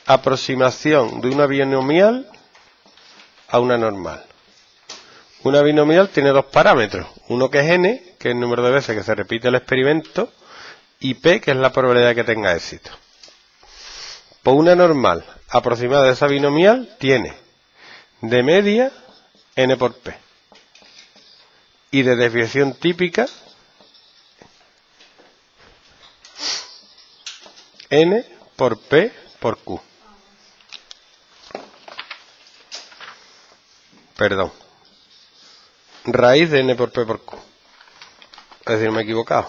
aproximación de una binomial a una normal. Una binomial tiene dos parámetros, uno que es n, que es el número de veces que se repite el experimento, y p, que es la probabilidad de que tenga éxito. Pues una normal aproximada de esa binomial tiene de media n por p y de desviación típica n por p por q. Perdón. Raíz de n por p por q. Es decir, me he equivocado.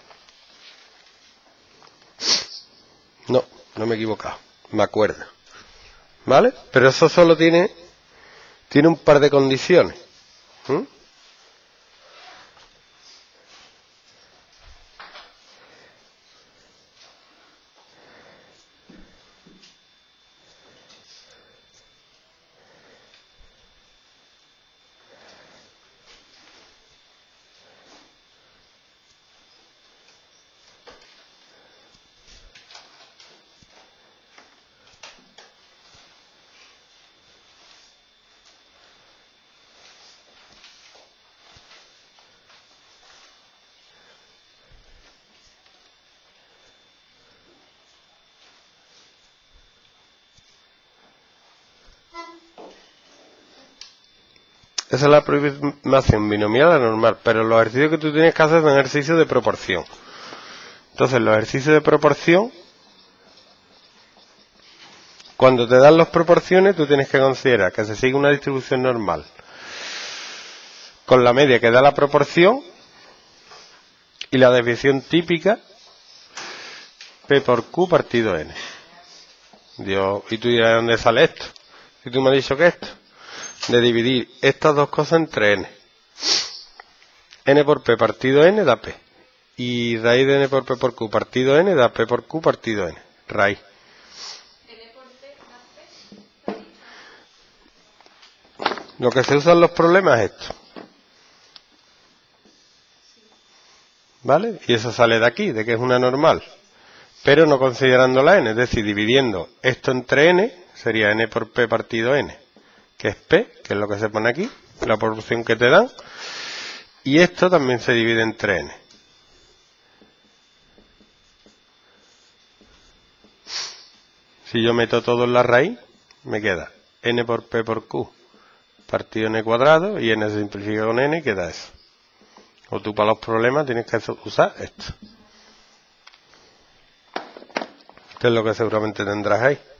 No me he equivocado. Me acuerdo. ¿Vale? Pero eso solo tiene un par de condiciones. Esa es la aproximación binomial a la normal, pero los ejercicios que tú tienes que hacer son ejercicios de proporción. Entonces, los ejercicios de proporción, cuando te dan las proporciones, tú tienes que considerar que se sigue una distribución normal con la media que da la proporción y la desviación típica p por q partido n. Dios, y tú dirás, ¿de dónde sale esto? Si tú me has dicho que esto, de dividir estas dos cosas entre n. N por p partido n da p. Y raíz de n por p por q partido n da p por q partido n. Raíz. ¿N por p da p? Lo que se usa en los problemas es esto. ¿Vale? Y eso sale de aquí, de que es una normal. Pero no considerando la n, es decir, dividiendo esto entre n, sería n por p partido n, que es p, que es lo que se pone aquí, la proporción que te dan. Y esto también se divide entre n. Si yo meto todo en la raíz, me queda n por p por q partido n cuadrado, y n se simplifica con n y queda eso. O tú para los problemas tienes que usar esto. Esto es lo que seguramente tendrás ahí.